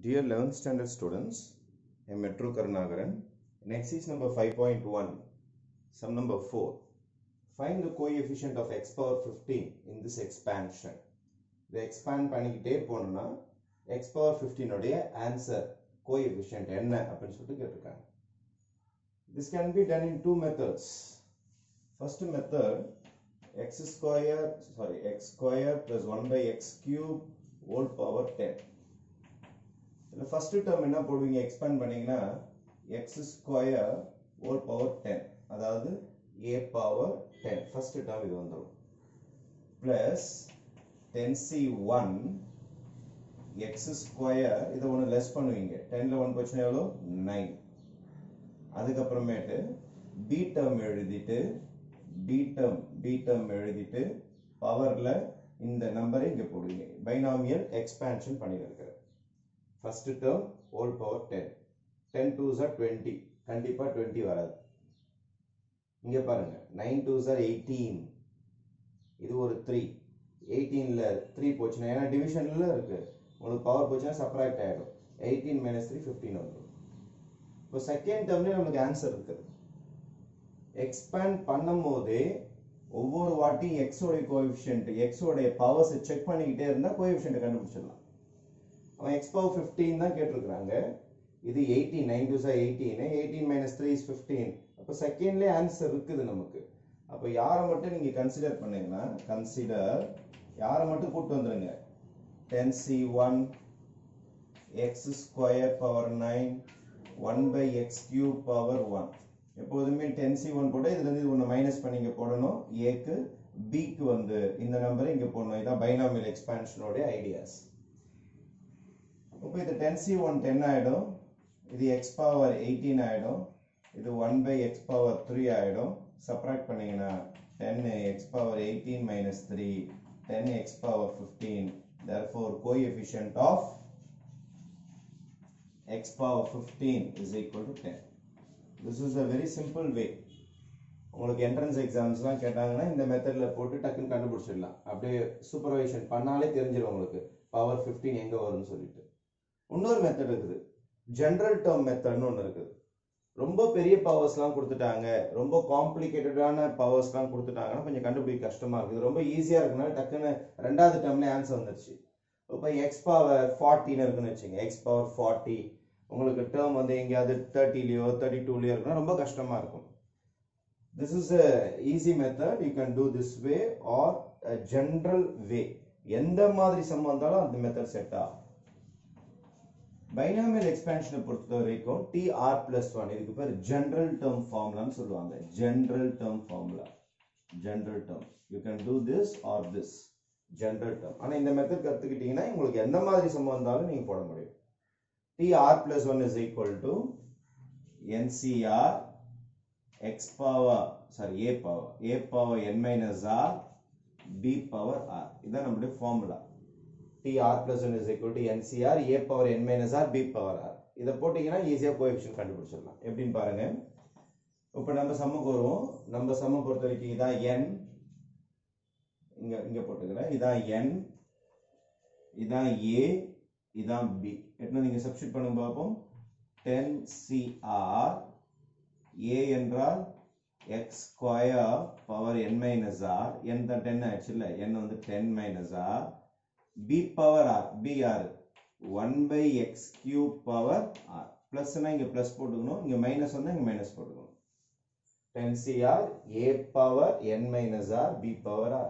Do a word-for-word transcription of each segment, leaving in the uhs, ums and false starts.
Dear eleventh standard students, I am Metro Karnagaran. In exercise number five point one, sum number four. Find the coefficient of x power fifteen in this expansion. The expand பண்ணிக்கிட்டே போனோம்னா x power fifteen உடைய answer coefficient என்ன அப்படின்னு சொல்லிட்டு கேட்டிருக்காங்க. This can be done in two methods. First method, x square sorry x square plus one by x cube whole power ten. The first term என்ன போடுவீங்க expand பண்ணீங்கன்னா x square whole power ten, அதாவது a power ten. First term இது வந்துரும் plus ten c one x square, இதை ஒன்று less பண்ணுவீங்க, ten ல one போச்சுன்னா எவ்வளோ nine. அதுக்கப்புறமேட்டு b term எழுதிட்டு b term b term எழுதிட்டு பவர்ல இந்த நம்பரை இங்க போடுவீங்க. பைனாமியல் எக்ஸ்பான்ஷன் பண்ணிருக்கிற first term whole power ten. ten twos are twenty, கண்டிப்பா twenty வராது. இங்க பாருங்க nine twos are eighteen, இது ஒரு three. eighteen ல three போச்சுன்னா ஏன்னா டிவிஷன்ல இருக்கு, உங்களுக்கு பவர் போச்சுன்னா சப்ராக்ட் ஆயிடும். eighteen minus three fifteen வந்துடும். இப்போ செகண்ட் டேர்ம்ல நமக்கு ஆன்சர் இருக்குது. எக்ஸ்பாண்ட் பண்ணும்போது ஒவ்வொரு வாட்டியும் x உடைய கோஎஃபிஷியன்ட் x உடைய பவர்ஸ் செக் பண்ணிக்கிட்டே இருந்தா கோஎஃபிஷியன்ட் கண்டுபிடிச்சிடலாம். அவன் x power fifteen தான் கேட்டிருக்காங்க. இது eighteen, nine twos are eighteen, eighteen minus three is fifteen. அப்ப செகண்ட்லயே ஆன்சர் இருக்குது நமக்கு. அப்ப யாரை மட்டும் நீங்க கன்சிடர் பண்ணீங்கன்னா கன்சிடர் யாரை மட்டும் கூட்டி வந்துருங்க. ten c one x square power nine one by x cube power one. எப்போதுமே ten c one போட்டு இதுல இருந்து ஒன்னு மைனஸ் பண்ணி இங்க போடணும். a க்கு b க்கு வந்து இந்த நம்பரை இங்க போடணும். இதான் பைனாமியல் எக்ஸ்பான்ஷனோட ஐடியாஸ். இப்போ இது ten c one ten ஆயிடும், இது x power eighteen ஆயிடும், இது one by x power three ஆயிடும். சப்ராக்ட் பண்ணீங்கன்னா ten x power eighteen minus three, ten x power fifteen. Therefore coefficient of x power fifteen is equal to ten. This is a very simple way. உங்களுக்கு entrance எக்ஸாம்ஸ்லாம் கேட்டாங்கன்னா இந்த மெத்தட்ல போட்டு டக்குன்னு கண்டுபிடிச்சிடலாம். அப்படியே சூப்பர்வைஷன் பண்ணாலே தெரிஞ்சிடும் உங்களுக்கு பவர் fifteen எங்க வரும்னு சொல்லிட்டு. இன்னொரு மெத்தட் இருக்குது, ஜெனரல் டேர்ம் மெத்தட்னு ஒன்று இருக்குது. ரொம்ப பெரிய பவர்ஸ்லாம் கொடுத்துட்டாங்க, ரொம்ப காம்ப்ளிகேட்டடான பவர்ஸ்லாம் கொடுத்துட்டாங்கன்னா கொஞ்சம் கண்டுபிடிக்க கஷ்டமா இருக்குது. ரொம்ப ஈஸியா இருக்குனால டக்குன்னு ரெண்டாவது டேர்ம்ல ஆன்சர் வந்துருச்சு. இப்போ எக்ஸ் பவர் ஃபார்ட்டின்னு இருக்குன்னு வச்சுங்க, எக்ஸ் பவர் ஃபார்ட்டி உங்களுக்கு டேர்ம் வந்து எங்கேயாவது தேர்ட்டிலையோ தேர்ட்டி டூலையோ இருக்குன்னா ரொம்ப கஷ்டமா இருக்கும். This is a easy method. You can do this way or a general way. எந்த மாதிரி சம் வந்தாலும் அந்த மெத்தட் செட் ஆகும். பைனாமியல் எக்ஸ்பான்ஷனை பொறுத்த வரைக்கும் T R plus one, இதுக்கு பேர் ஜெனரல் டேர்ம் ஃபார்முலான்னு சொல்லுவாங்க. General term formula, general term. You can do this or this, general term. ஆனா இந்த மெத்தட் கத்துக்கிட்டீங்கன்னா உங்களுக்கு எந்த மாதிரி சம் வந்தாலும் நீங்க போட முடியும். T R plus one is equal to N C R x power sorry a power a power n minus r b power r. இதான் நம்மளுடைய formula. T R plus one is equal to N C R a power n minus r b power r. இதை போட்டீங்கன்னா ஈஸியா coefficient கண்டுபிடிச்சிடலாம். எப்படின்னு பாருங்க. இப்போ நம்ம சம்முக்கு வருவோம். நம்ம சம்ம பொறுத்த வரைக்கும் இதான் n, இங்க இங்க போட்டுக்கிறேன். இதான் n, இதான் a, இதான் b. என்ன நீங்க சப்ஸ்டிட்யூட் பண்ணுங்க பாப்போம். ten c r a என்றால் x square power n minus r, n தான் ten ஆயிடுச்சு இல்ல, n வந்து ten minus r, b power r, b r one by x cube power r. Plus இங்க பிளஸ் போட்டுக்கணும், இங்க மைனஸ் வந்தா இங்க மைனஸ் போட்டுக்கணும். ten c r a power n minus r b power r.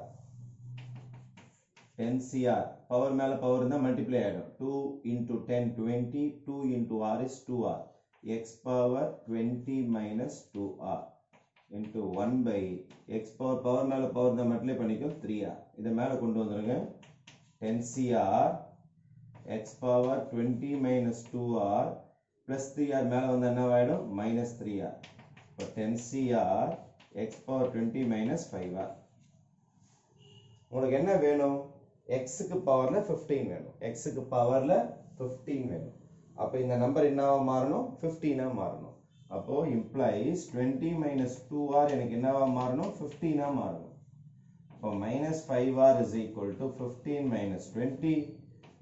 ten c r power மேல power இருந்தா multiply ஆயிடும். two into ten twenty, two into r is two r. x power twenty minus two r into one by x power power மேல power இருந்தா multiply பண்ணிக்கோ three r. இத மேல கொண்டு வந்துருங்க. ten c r x power twenty minus two r plus three r மேல வந்தா என்ன ஆயிடும் minus three r. இப்போ ten c r x power twenty minus five r. உங்களுக்கு என்ன வேணும்? x க்கு பவர்ல fifteen வேணும். x க்கு பவர்ல fifteen வேணும். அப்ப இந்த நம்பர் என்னவா மாறணும்? fifteen ஆ மாறணும். அப்போ implies twenty minus two r எனக்கு என்னவா மாறணும்? fifteen ஆ மாறணும். அப்போ minus five r is equal to fifteen minus twenty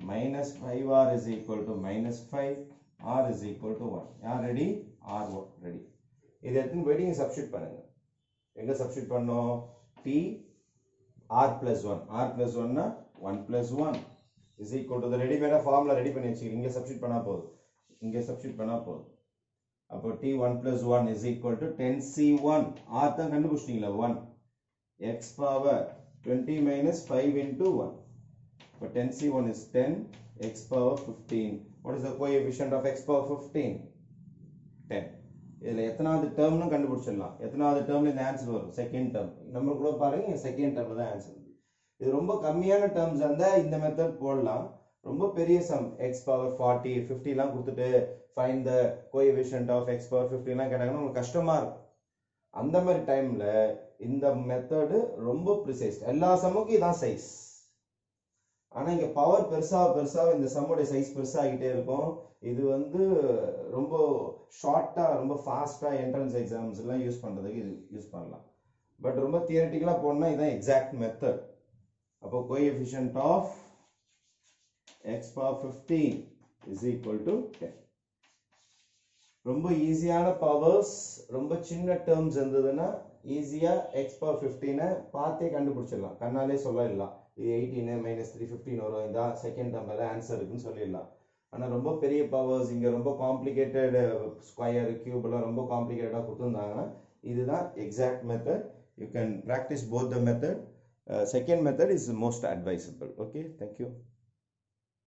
minus five r is equal to minus five, r is equal to one. Yeah, ready? r one ready. இது எத்தனை போயிட்டு இங்க substitute பண்ணுங்க. எங்க சப்ஸ்டிட் பண்ணோம்? t r plus one. r plus one னா one plus one is equal to the ready made formula ready பண்ணி வச்சிருக்கீங்க. இங்க சப்ஸ்டிட் பண்ணா போதும். இங்க சப்ஸ்டிட் பண்ணா போதும். அப்போ t one plus one is equal to ten c one. r தான் கண்டுபிடிச்சிட்டீங்களா? one. x power twenty minus five into one. But ten c one is ten, x power fifteen. What is the coefficient of x power fifteen? ten. இதுல எத்தனாவது டேர்ம்னு கண்டுபிடிச்சிடலாம். எத்தனாவது டேர்ம்ல இந்த answer வரும்? Second term. நம்ம கூட பாருங்க செகண்ட் டேர்ம்ல தான் ஆன்சர். இது ரொம்ப கம்மியான டேர்ம்ஸ் இருந்தா இந்த மெத்தட் போடலாம். ரொம்ப பெரிய sum x power forty, fifty எல்லாம் கொடுத்துட்டு find the coefficient of x power fifty எல்லாம் கேட்டாங்கன்னா உங்களுக்கு கஷ்டமா இருக்கும். அந்த மாதிரி டைம்ல இந்த மெத்தட் ரொம்ப ப்ரிசைஸ். எல்லா சம்முக்கும் இதான் சைஸ். ஆனா இங்க பவர் பெருசா பெருசா இந்த சம்மோட சைஸ் பெருசா ஆகிட்டே இருக்கும். இது வந்து ரொம்ப ஷார்ட்டா ரொம்ப ஃபாஸ்டா என்ட்ரன்ஸ் எக்ஸாம்ஸ் எல்லாம் யூஸ் பண்றதுக்கு இது யூஸ் பண்ணலாம். பட் ரொம்ப தியரிட்டிக்கலா போனா இதான் எக்ஸாக்ட் மெத்தட். அப்போ coefficient of x power fifteen is equal to ten. ரொம்ப ஈஸியான பவர்ஸ், ரொம்ப சின்ன டேர்ம்ஸ் இருந்ததுன்னா ஈஸியா x power fifteen பார்த்தே கண்டுபிடிச்சிடலாம். கண்ணாலே சொல்லலாம் இது eighteen minus three fifteen வரும். இதான் செகண்ட் டேர்ம்ல ஆன்சர் இருக்குன்னு சொல்லிடலாம். ஆனா ரொம்ப பெரிய பவர்ஸ் இங்க ரொம்ப காம்ப்ளிகேட்டட் ஸ்கொயர் கியூப் எல்லாம் ரொம்ப காம்ப்ளிகேட்டடா கொடுத்திருந்தாங்கன்னா இதுதான் exact method. You can practice both the method. Second method is most advisable. Okay, thank you.